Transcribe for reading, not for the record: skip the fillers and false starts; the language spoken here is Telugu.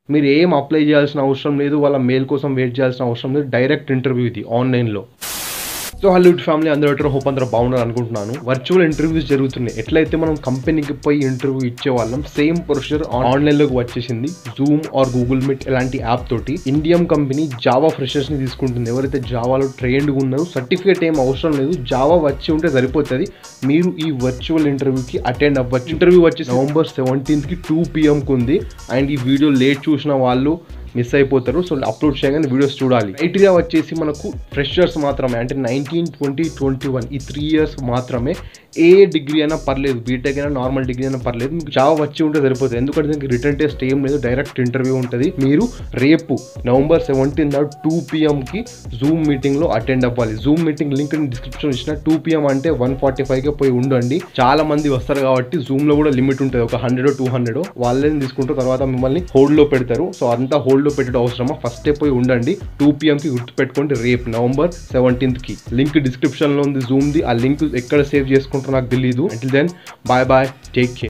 మీరు ఏం అప్లై చేయాల్సిన అవసరం లేదు, వాళ్ళ మెయిల్ కోసం వెయిట్ చేయాల్సిన అవసరం లేదు. డైరెక్ట్ ఇంటర్వ్యూ ఇది ఆన్లైన్లో. సో హలో ఫ్యామిలీ, అందరూ ఎట్లా హోప్ అందరూ బాగున్నారు అనుకుంటున్నాను. వర్చువల్ ఇంటర్వ్యూస్ జరుగుతున్నాయి. ఎట్లయితే మనం కంపెనీకి పోయి ఇంటర్వ్యూ ఇచ్చే వాళ్ళం, సేమ్ ప్రొసీజర్ ఆన్లైన్లోకి వచ్చేసింది. జూమ్ ఆర్ గూగుల్ మీట్ ఇలాంటి యాప్ తోటి ఇండియం కంపెనీ జావా ఫ్రెషర్స్ని తీసుకుంటుంది. ఎవరైతే జావాలో ట్రైన్డ్గా ఉన్నారో, సర్టిఫికేట్ ఏం అవసరం లేదు, జావా వచ్చి ఉంటే సరిపోతుంది. మీరు ఈ వర్చువల్ ఇంటర్వ్యూకి అటెండ్ అవ్వచ్చు. ఇంటర్వ్యూ వచ్చేసి November 17th 2 PM ఉంది. అండ్ ఈ వీడియో లేట్ చూసిన వాళ్ళు మిస్ అయిపోతారు. సో అప్లోడ్ చేయగానే వీడియోస్ చూడాలి. క్రైటీరియా వచ్చేసి మనకు ఫ్రెషర్స్ మాత్రమే, అంటే 19, 20, 21 ఈ 3 years మాత్రమే. ఏ డిగ్రీ అయినా పర్లేదు, బీటెక్ అయినా నార్మల్ డిగ్రీ అయినా పర్లేదు, మీకు జావా వచ్చి ఉంటే సరిపోతుంది. ఎందుకంటే దీనికి రిటర్న్ టెస్ట్ ఏం లేదు, డైరెక్ట్ ఇంటర్వ్యూ ఉంటుంది. మీరు రేపు November 17th 2 PMకి జూమ్ మీటింగ్లో అటెండ్ అవ్వాలి. జూమ్ మీటింగ్ లింక్ డిస్క్రిప్షన్ ఇచ్చిన. 2 PM అంటే 1:45కే పోయి ఉండండి. చాలా మంది వస్తారు కాబట్టి జూమ్లో కూడా లిమిట్ ఉంటుంది, ఒక 100 200 వాళ్ళని తీసుకుంటారు. తర్వాత మిమ్మల్ని హోల్డ్లో పెడతారు. సో అంతా హోల్డ్లో పెట్టడం అవసరమా, ఫస్టే పోయి ఉండండి. 2 PMకి గుర్తుపెట్టుకోండి, రేపు November 17th. లింక్ డిస్క్రిప్షన్లో ఉంది జూమ్ది. ఆ లింక్ ఎక్కడ సేవ్ చేసుకుంటారో నాకు తెలీదు. Until then bye bye, take care.